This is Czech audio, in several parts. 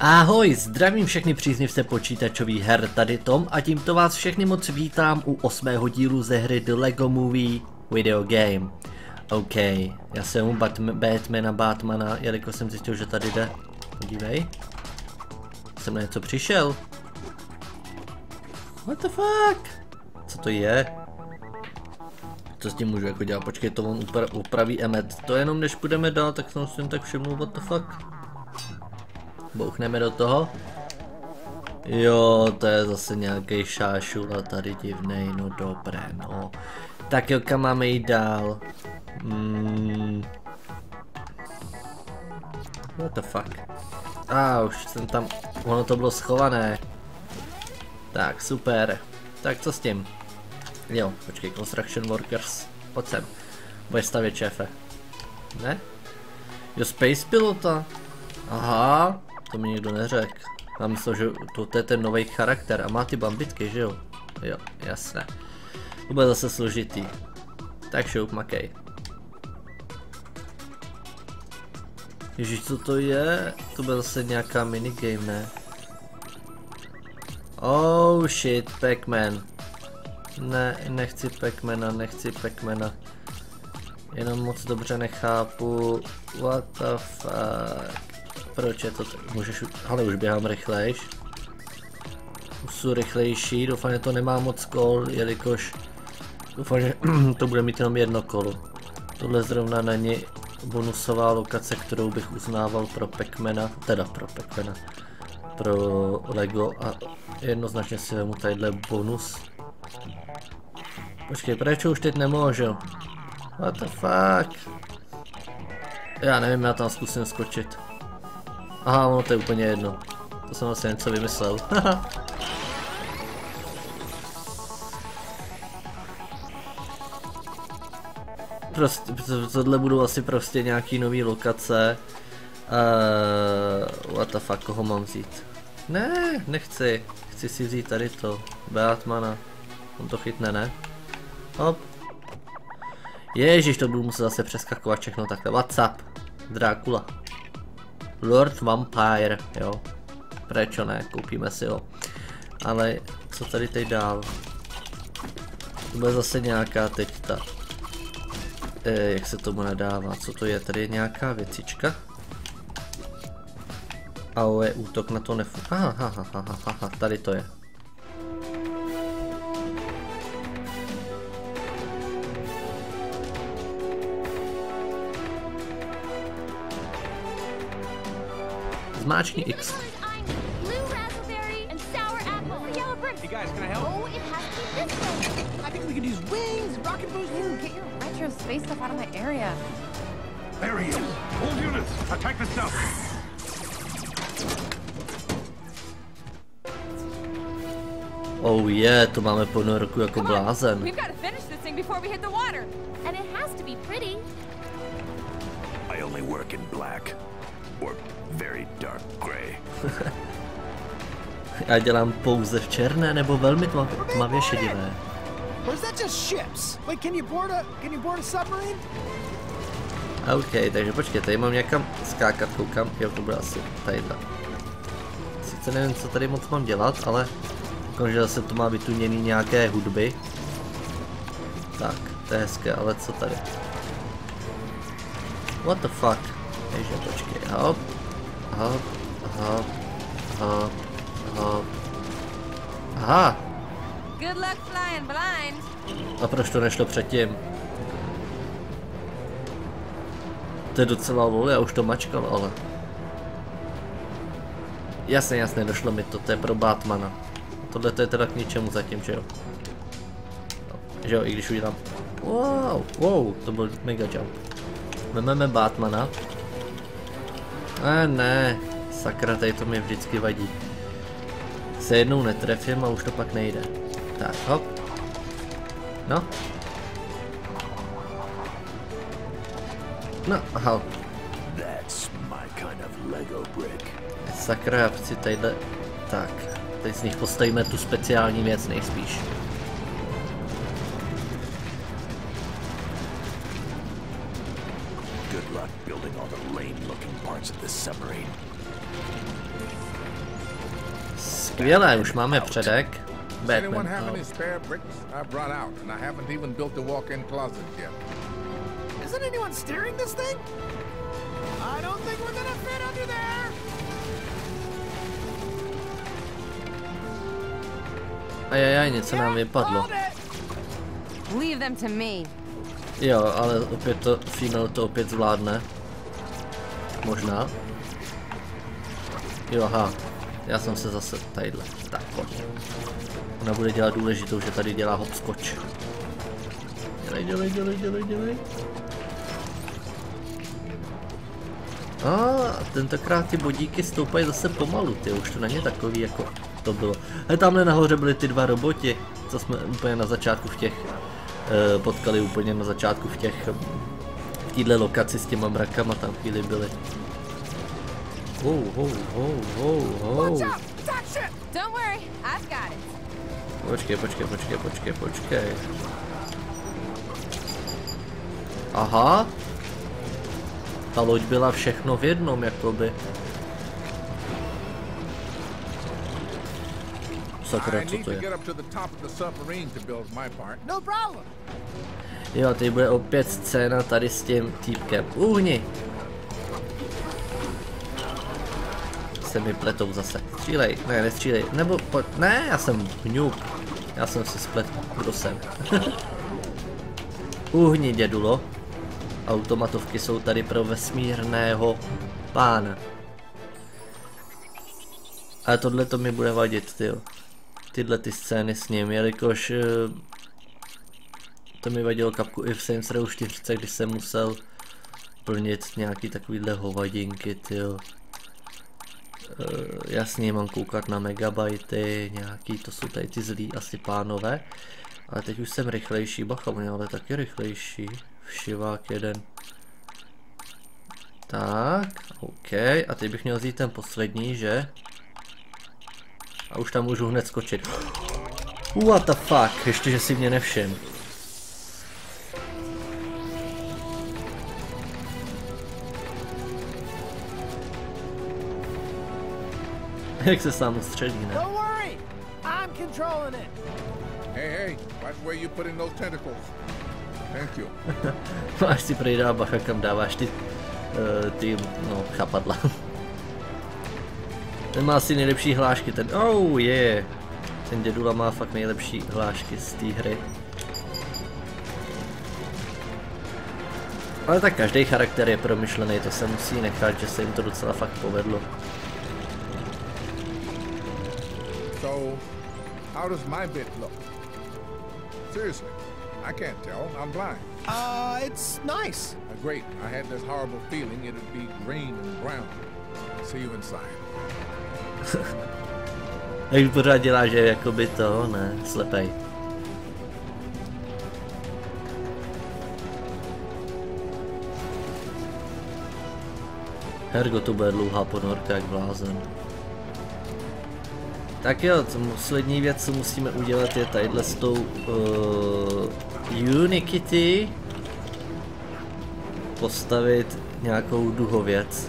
Ahoj, zdravím všechny příznivce počítačových her, tady Tom a tímto vás všechny moc vítám u 8. dílu ze hry The Lego Movie Video Game. OK, já jsem u Batmana, jelikož jsem zjistil, že tady jde. Podívej. Jsem na něco přišel. What the fuck? Co to je? Co s tím můžu jako dělat? Počkej, to on upraví Emmet. To jenom než půjdeme dál, tak jsem si tak všimnul, what the fuck? Bouchneme do toho. Jo, to je zase nějaký šášula tady divnej, no dobré, no. Tak jo, kam máme jít dál? What the fuck? Už jsem tam, ono to bylo schované. Tak, super. Tak co s tím? Jo, počkej, Construction Workers, pojď sem. Budeš stavět, šéfe. Ne? Jo, Space Pilota. Aha, to mi nikdo neřekl. Já myslel, že to je ten nový charakter a má ty bambitky, že jo? Jo, jasné. To bude zase složitý. Tak šup, makej. Ježíš, co to je? To bude zase nějaká minigame, ne? Oh shit, Pac-Man. Ne, nechci Pac-Mana. Jenom moc dobře nechápu. What the fuck? Proč je to můžeš, ale už běhám rychlejš. Už jsou rychlejší, doufám, že to nemá moc kol, jelikož doufám, že to bude mít jenom jedno kolo. Tohle zrovna není bonusová lokace, kterou bych uznával pro Pac-Mana, pro Lego a jednoznačně si vemu tadyhle bonus. Počkej, proč už teď nemůžu? What the fuck? Já nevím, já tam zkusím skočit. Aha, ono to je úplně jedno. To jsem asi něco vymyslel. Prostě, tohle budou asi prostě nějaký nový lokace. What the fuck, koho mám vzít? Ne, nechci. Chci si vzít tady to. Batmana. On to chytne, ne? Hop. Ježíš, to budu muset zase přeskakovat všechno takhle. WhatsApp. Drákula. Lord Vampire, jo. Prečo ne, koupíme si ho. Ale co tady teď dál? To bude zase nějaká teď ta... jak se tomu nadává, co to je? Tady je nějaká věcička. AOE útok na to nefunguje. Aha, tady to je. Zmáčkni X. Hey guys, can I help? Oh, it has to be this way. I think we could use wings, rocket boost. Dude, get your retro space stuff out of my area. There he is. All units, attack the south. Oh yeah, to máme ponorku jako blázen. We've got to finish this thing before we hit the water. And it has to be pretty. I only work in black. Or very dark gray. Já dělám pouze v černé nebo velmi tmavě šedivé. Or is that just ships? Wait, can you board a submarine? OK, takže počkej, tady mám někam skákat, koukám, jo, to bude asi tadyhle. Sice nevím, co tady moc mám dělat, ale koukám, že zase to má vytuněný nějaké hudby. Tak, to je hezké, ale co tady? What the fuck? Takže počkej, hop. Aha! Good luck flying blind. A proč to nešlo předtím? To je docela lol, já už to mačkal, ale... Jasně, došlo mi to, to je pro Batmana. Tohle to je teda k ničemu zatím, že jo? Že jo, i když udělám... Wow, to byl mega jump. Vezmeme Batmana. Ne, sakra, tady to mi vždycky vadí. Se jednou netrefím a už to pak nejde. Tak, hop. No. No, aha. That's my kind of Lego brick. Sakra, já chci tadyhle... Tak, teď z nich postavíme tu speciální věc nejspíš. Good luck building all the lame-looking parts of this submarine. Skvělé, už máme předek. Does anyone Batman. have Oh. any spare bricks? I've run out, and I haven't even built a walk-in closet yet. Isn't anyone steering this thing? I don't think we're gonna fit under there. Ajajaj, něco nám vypadlo. Hold it. Leave them to me. Jo, ale opět to, female to opět zvládne. Možná. Jo, aha. Já jsem se zase tadyhle. Tak, pojď. Ona bude dělat důležitou, že tady dělá hopskoč. Dělej. Tentokrát ty bodíky stoupají zase pomalu, ty už to není takový, jako to bylo. Ale tamhle nahoře byly ty dva roboti, co jsme úplně na začátku v těch, potkali úplně na začátku v těch, v téhle lokaci s těma mrakama tam chvíli byly. Watch out! Attack ship! Don't worry, I've got it. Počkej. Aha. Ta loď byla všechno v jednom, jakoby. Sakra, I co need to to je? get up to the top of the submarine to build my part. No problem. Jo, teď bude opět scéna tady s tím týpkem. Uhni! Se mi pletou zase. Střílej, ne, nestřílej. Nebo pojď, ne, já jsem hňup. Já jsem si splet, kdo jsem. Uhni, dědulo. Automatovky jsou tady pro vesmírného pána. Ale tohle to mi bude vadit, tyjo. Tyhle ty scény s ním, jelikož to mi vadilo kapku i v Saints Row 4, když jsem musel plnit nějaký takovýhle hovadinky, tyjo. Jasně, mám koukat na megabajty, nějaký, to jsou tady ty zlí asi pánové. Ale teď už jsem rychlejší, bacha, on je ale taky rychlejší. Všivák jeden. Tak, OK, a teď bych měl vzít ten poslední, že? A už tam můžu hned skočit. What the fuck, ještě že si mě nevšim. Jak se sám střelí, ne? Don't worry. I'm controlling it. Hey, watch where you put in those tentacles. Thank you. Máš si prejdá bacha, kam dáváš ty chapadla. Ten má asi nejlepší hlášky, ten, oh yeah. Ten dědula má fakt nejlepší hlášky z té hry. Ale tak každý charakter je promyšlený, to se musí nechat, že se jim to docela fakt povedlo. So, how does my bit look? Seriously, I can't tell. I'm blind. It's nice. Great. I had this horrible feeling it'd be green and brown. See you inside. Jak pořád dělá, že jakoby to, ne, slepej. Hergo, to bude dlouhá ponorka jak blázen. Tak jo, poslední věc, co musíme udělat, je tadyhle s tou Unikitty postavit nějakou duhověc.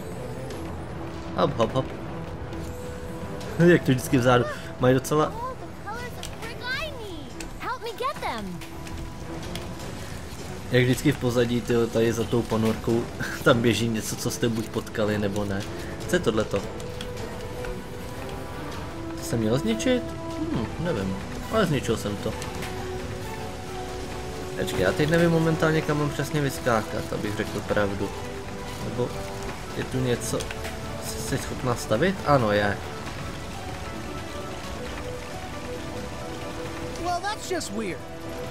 Hop. Jak to vždycky vzadu. Mají docela... All the colors of brick I need. Help me get them. Jak vždycky v pozadí, tyjo, tady za tou ponorkou, tam běží něco, co jste buď potkali, nebo ne. Co je tohleto? To jsem měl zničit? Nevím, ale zničil jsem to. Počkej, já teď nevím momentálně, kam mám přesně vyskákat, abych řekl pravdu. Nebo je tu něco, jsi schopná stavit? Ano, je. Well, that's just weird.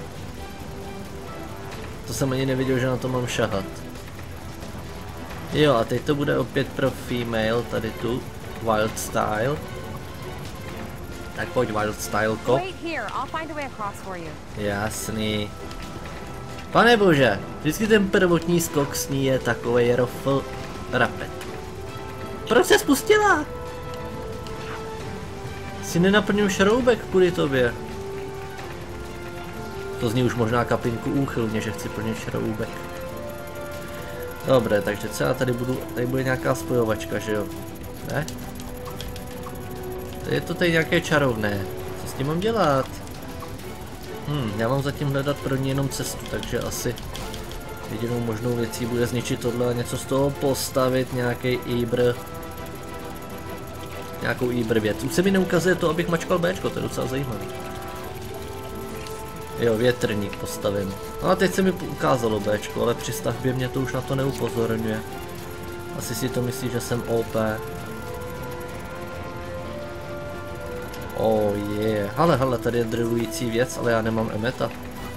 To jsem ani neviděl, že na to mám šahat. Jo, a teď to bude opět pro female, tady tu, Wild Style. Tak pojď, Wild Styleko. Wait here, I'll find a way across for you. Jasný. Pane bože, vždycky ten prvotní skok s ní je takovej rofl rapet. Proč se spustila? Si nenaplnil šroubek kvůli tobě. To zní už možná kapinku úchylně, že chci plnit šroubek. Dobré, takže co já tady budu, tady bude nějaká spojovačka, že jo? Ne? Je to tady nějaké čarovné. Co s tím mám dělat? Já mám zatím hledat pro ní jenom cestu, takže asi jedinou možnou věcí bude zničit tohle a něco z toho postavit, nějaký Ibr. Nějakou Ibr věc. Už se mi neukazuje to, abych mačkal Bčko, to je docela zajímavý. Jo, větrník postavím. No a teď se mi ukázalo Bčko, ale při stavbě mě to už na to neupozorňuje. Asi si to myslí, že jsem OP. Oh yeah. Hele, tady je drilující věc, ale já nemám emeta.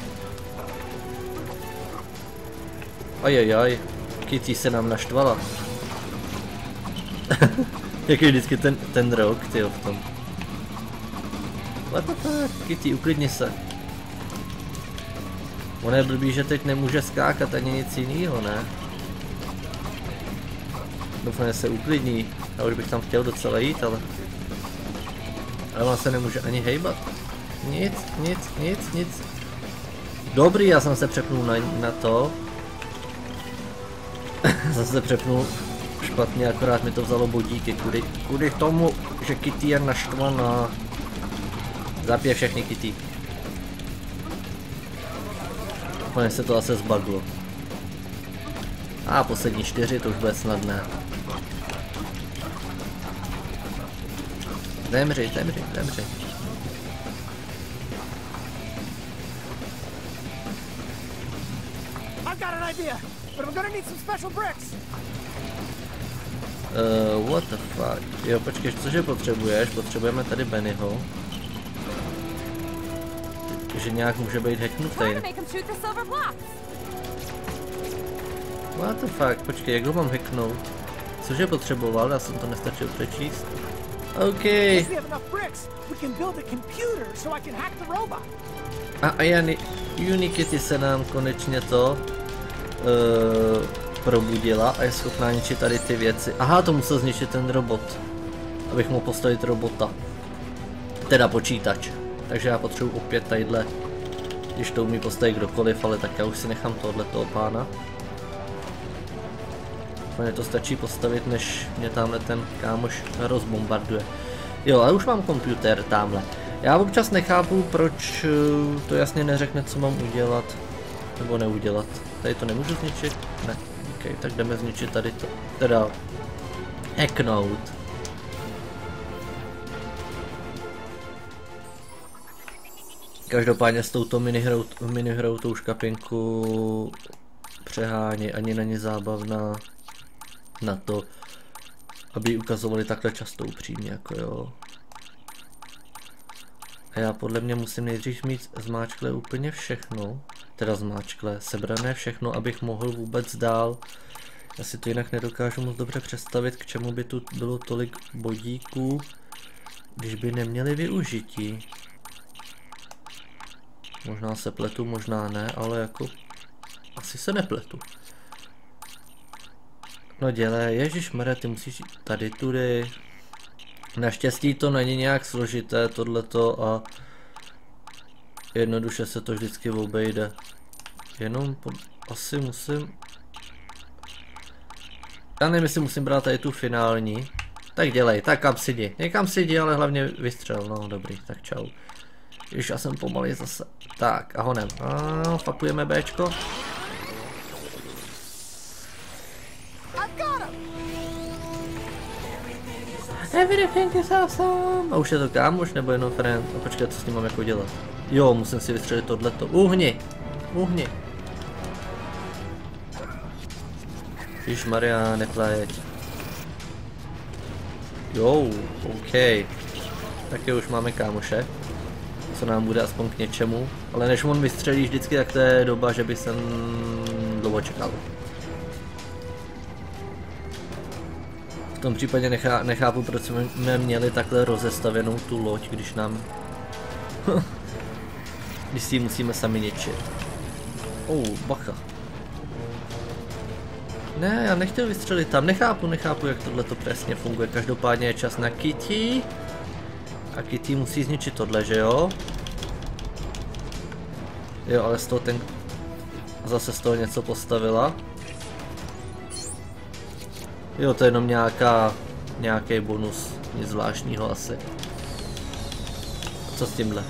Ajajaj. Kitty se nám naštvala. Jak je vždycky ten rok, tyjo, v tom. What the fuck? Kitty, uklidni se. Ono je blbý, že teď nemůže skákat ani nic jiného, ne? Doufám, že se uklidní. Já už bych tam chtěl docela jít, ale ona se nemůže ani hejbat. Nic. Dobrý, já jsem se přepnul na to. Jsem se přepnul špatně, akorát mi to vzalo bodíky. Kudy tomu, že Kitty je naštvaná. Zabije všechny Kitty. Úplně se to asi zbaglo. A poslední 4, to už bude snadné. Zemři. I've got an idea, but I'm gonna need some special bricks. What the fuck? Jo, počkej, cože potřebuješ? Potřebujeme tady Bennyho. Že nějak může být hacknutý. What the fuck? Počkej, jak ho mám hacknout? Cože potřeboval? Já jsem to nestačil přečíst. OK. A Unikitty se nám konečně to probudila a je schopná ničit tady ty věci. Aha, to musel zničit ten robot, abych mohl postavit robota. Teda počítač. Takže já potřebuji opět tadyhle, když to umí postavit kdokoliv, ale tak já už si nechám tohoto pána. Mně to stačí postavit, než mě tamhle ten kámoš rozbombarduje. Jo, ale už mám počítač tamhle. Já občas nechápu, proč to jasně neřekne, co mám udělat. Nebo neudělat. Tady to nemůžu zničit? Ne. Ok, tak jdeme zničit tady to. Teda hacknout. Každopádně s touto minihrou tou škapinku přehání, ani není zábavná na to, aby ji ukazovali takhle často upřímně, jako jo. A já podle mě musím nejdřív mít zmáčklé úplně všechno, teda zmáčklé, sebrané všechno, abych mohl vůbec dál. Já si to jinak nedokážu moc dobře představit, k čemu by tu bylo tolik bodíků, když by neměli využití. Možná se pletu, možná ne, ale jako asi se nepletu. No dělej, ježišmarja, ty musíš jít tady tudy. Naštěstí to není nějak složité tohleto a jednoduše se to vždycky obejde. Jenom asi musím... Já nevím, jestli musím brát tady tu finální. Tak dělej, tak kam si jdi. Někam si jdi, ale hlavně vystřel. No dobrý, tak čau. Když já jsem pomalý zase. Tak, a honem. Fakujeme Bčko. Everything is awesome. A už je to kámoš nebo jenom friend? A počkej, co s tím mám jako dělat? Jo, musím si vystřelit tohleto. Uhni! Ježmarja, nepleť. Jo, OK. Tak jo, už máme kámoše. Co nám bude aspoň k něčemu. Ale než on vystřelí vždycky, tak to je doba, že by jsem dlouho čekal. V tom případě nechápu, proč jsme měli takhle rozestavěnou tu loď, když nám... když si ji musíme sami ničit. Bacha. Ne, já nechtěl vystřelit tam, nechápu, jak tohle to přesně funguje. Každopádně je čas na Kitty. A Kitty musí zničit tohle, že jo? Jo, ale z toho zase z toho něco postavila. Jo, to je jenom nějaký bonus, nic zvláštního asi. co s tímhle?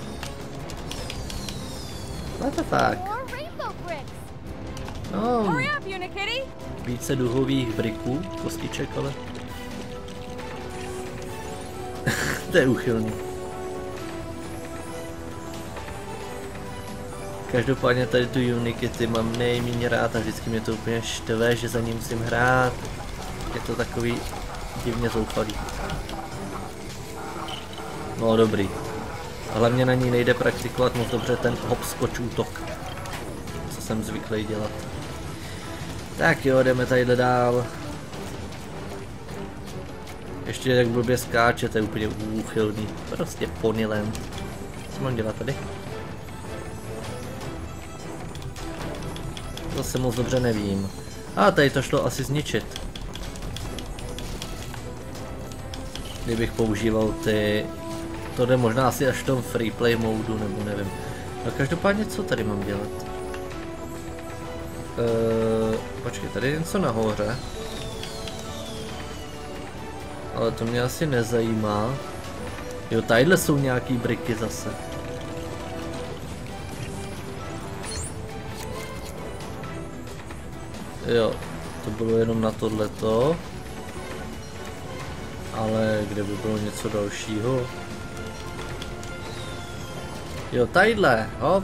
What the fuck? More rainbow bricks. No, Hurry up, Unikitty! více duhových briků, kostiček, ale... To je úchylný. Každopádně tady tu Unikitty mám nejméně rád a vždycky mě to úplně štve, že za ním musím hrát. Je to takový divně zoufalý. No dobrý. A hlavně na ní nejde praktikovat moc dobře ten hopskoč útok. Co jsem zvyklý dělat. Tak jo, jdeme tadyhle dál. Ještě jak blbě skáče, to je úplně úchylný. Prostě Ponyland. Co mám dělat tady? Zase moc dobře nevím. A tady to šlo asi zničit. Kdybych používal ty... To jde možná asi až v tom freeplay modu, nebo nevím. No každopádně co tady mám dělat? Počkej, tady je něco nahoře. Ale to mě asi nezajímá. Jo, tadyhle jsou nějaký briky zase. Jo, to bylo jenom na tohleto. Ale kde by bylo něco dalšího? Jo, tadyhle, hop.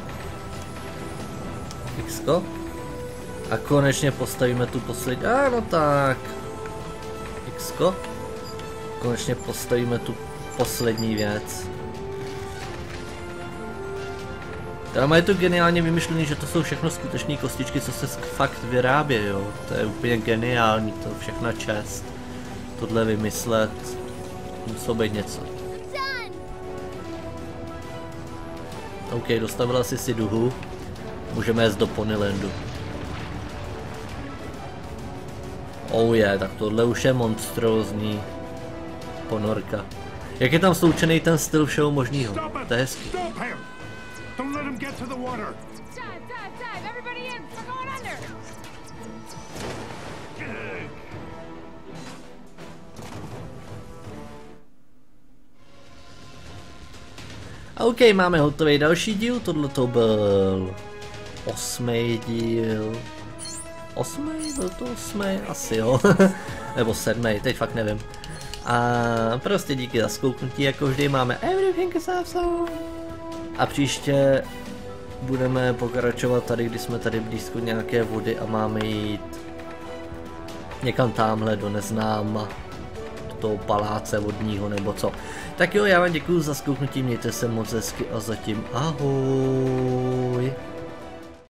Xko. A konečně postavíme tu poslední, no tak. Xko. Konečně postavíme tu poslední věc. Tam je to geniálně vymyšlený, že to jsou všechno skutečné kostičky, co se fakt vyrábí, jo. To je úplně geniální, to všechna čest. Tohle vymyslet, muselo být něco. OK, dostavila si duhu. Můžeme jít do Ponylandu. Oh je, tak tohle už je monstrózní ponorka. Jak je tam sloučený ten styl všeho možného? To je hezký. Stop him! Don't let him get to the water! Dive! Everybody in! We're going under! OK, máme hotový další díl, tohle to byl 8. díl. 8? Byl to 8? Asi jo. Nebo 7, teď fakt nevím. A prostě díky za zkouknutí, jako vždy máme Everything is awesome. A příště budeme pokračovat tady, když jsme tady blízko nějaké vody a máme jít někam tamhle do neznáma, do toho paláce vodního nebo co. Tak jo, já vám děkuju za zkouknutí, mějte se moc hezky a zatím ahoj.